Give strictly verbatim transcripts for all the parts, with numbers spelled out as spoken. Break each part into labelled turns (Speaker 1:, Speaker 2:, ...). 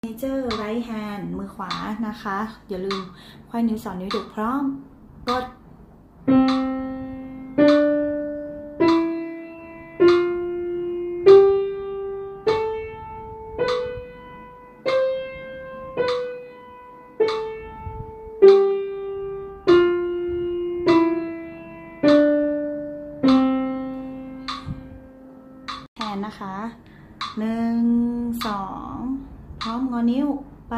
Speaker 1: Major Right Hand มือขวานะคะอย่าลืมไขว้นิ้วสองนิ้วถูกพร้อมกดแฮนนะคะหนึ่งสองพร้อมงอนิ้วไป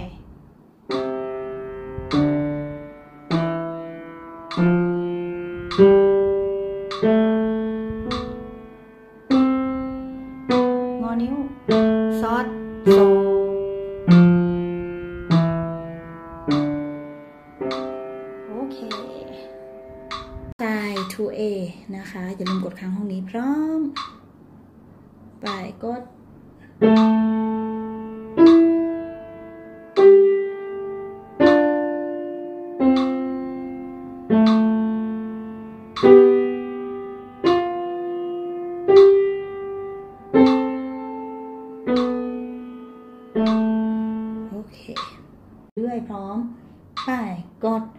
Speaker 1: งอนิ้วซอดโซโอเคไซด์ ทู เอ นะคะอย่าลืมกดค้างห้องนี้พร้อมไปกดโอเคเรื่อยพร้อมไปกด